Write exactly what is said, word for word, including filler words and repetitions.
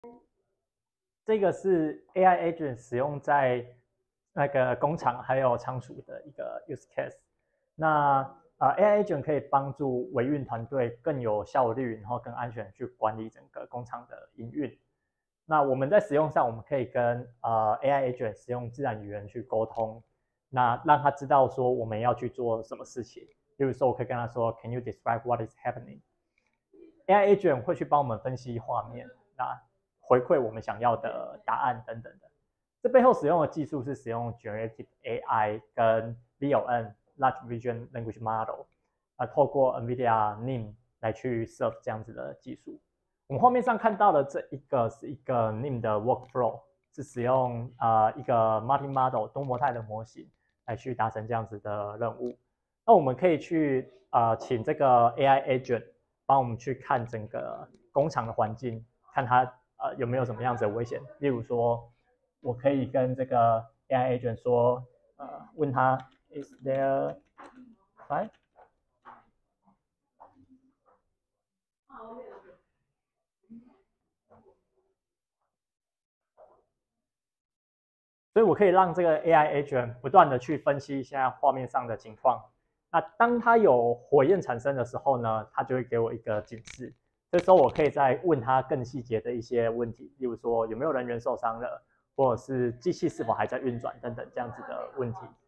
这个是 A I agent 使用在那个工厂还有仓储的一个 use case。那呃 A I agent 可以帮助维运团队更有效率，然后更安全去管理整个工厂的营运。那我们在使用上，我们可以跟呃 A I agent 使用自然语言去沟通，那让他知道说我们要去做什么事情。比如说，我可以跟他说 ，Can you describe what is happening？A I agent 会去帮我们分析画面，那回馈我们想要的答案等等的。这背后使用的技术是使用 Generative A I 跟 V L N（Large Vision Language Model） 啊，透过 NVIDIA N I M 来去 serve 这样子的技术。我们画面上看到的这一个是一个 N I M 的 workflow， 是使用呃一个 multi-model 多模态的模型来去达成这样子的任务。那我们可以去呃请这个 A I agent 帮我们去看整个工厂的环境，看它呃有没有什么样子的危险。例如说，我可以跟这个 A I agent 说，呃，问他 Is there fire？所以我可以让这个 A I agent 不断的去分析现在画面上的情况。那当它有火焰产生的时候呢，它就会给我一个警示。这时候我可以再问它更细节的一些问题，例如说有没有人员受伤了，或者是机器是否还在运转等等这样子的问题。